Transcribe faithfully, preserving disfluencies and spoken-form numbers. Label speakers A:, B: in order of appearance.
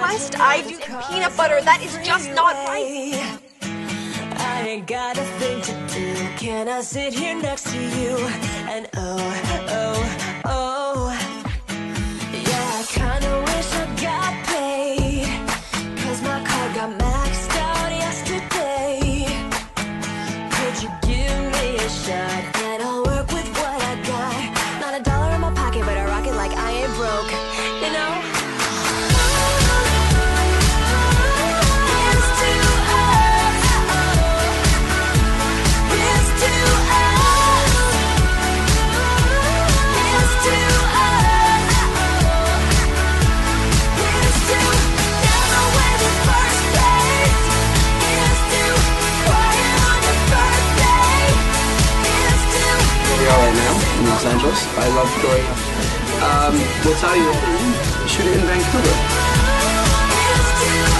A: crust, I do peanut butter. That is just not right.
B: I ain't got a thing to do. Can I sit here next to you? And oh, oh, oh, yeah, I kinda wish I got paid, cause my card got maxed out yesterday. Could you give me a shot and I'll work with what I got? Not a dollar in my pocket, but I rock it like I ain't broke, you know?
C: Right now in Los Angeles. I love growing up. Um, we'll tell you, shoot it in Vancouver.